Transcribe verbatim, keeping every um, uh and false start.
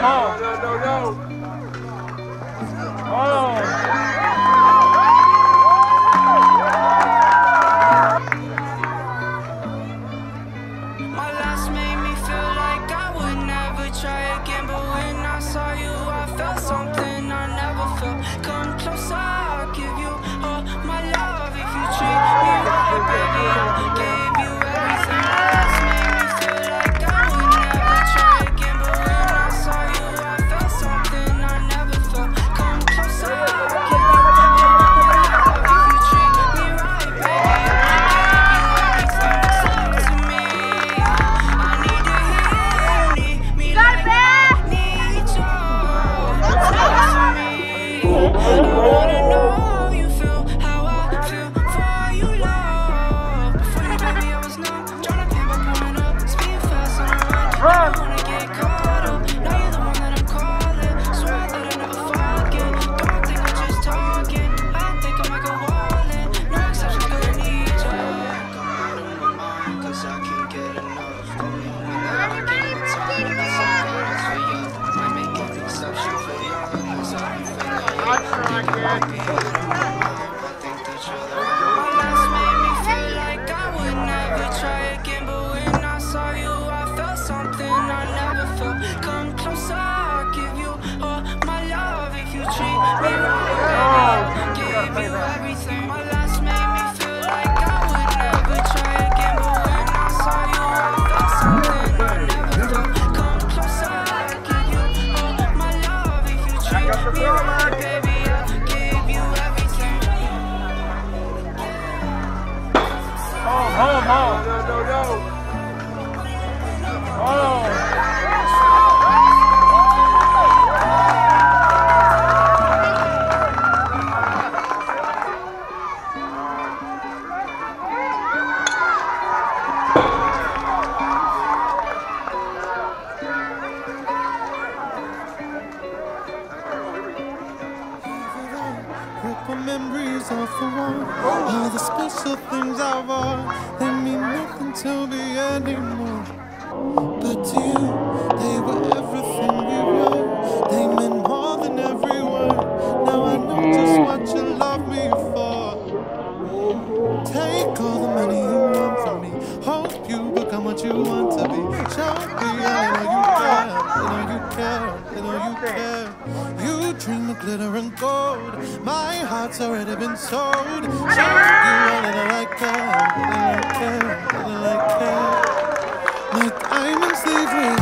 home. No, no, no. Oh. My last made me feel like I would never try again, but when I saw you, I felt something I never felt. Come closer, I'll give you all my love. If you treat me right, baby, I'll give you everything. My last made me feel like I would never try again, but when I saw you, I felt something I never felt. Come closer, I'll give you all my love. If you treat me right, baby, I'll give you everything. Talk to me. I need to hear you need me like I need you. Talk to me. I wanna know how you feel, how I feel for you, love. Before you, baby, I was numb, tryna think about pulling up, speed fast on the run. I don't wanna get caught up. Now you're the one that I'm calling. Swear I thought I'd never forget. Don't think I'm just talking. I think I might go all in. No exceptions, 'cause I need you. Come out of my mind, 'cause I can't get enough. Call me whenever I get the time. That's all good as for you. Might make an exception for you, 'cause I've been feeling you. My last made me feel like I would never try again, but when I saw you, I felt something I never felt. Come closer, I'll give you all my love. If you treat me right, baby, I'll give you everything. My last made me feel like I would never try again, but when I saw you, I felt something I never felt. Come closer, I'll give you all my love. If you treat me right, baby, I'll give you everything. Home, home, home. No, no, no. Oh. Broken memories of the war. All the special things I wore, they mean nothing to me anymore. But to you, they were everything we were. They meant more than every word. Now I know just what you love me for. Take all the money you want from me. Hope you become what you want to be. Show me I know you care, I know you care, I know you care. You dream of glitter and gold. My heart's already been sold. Show you all that I care, that I care, that I care. My diamonds leave me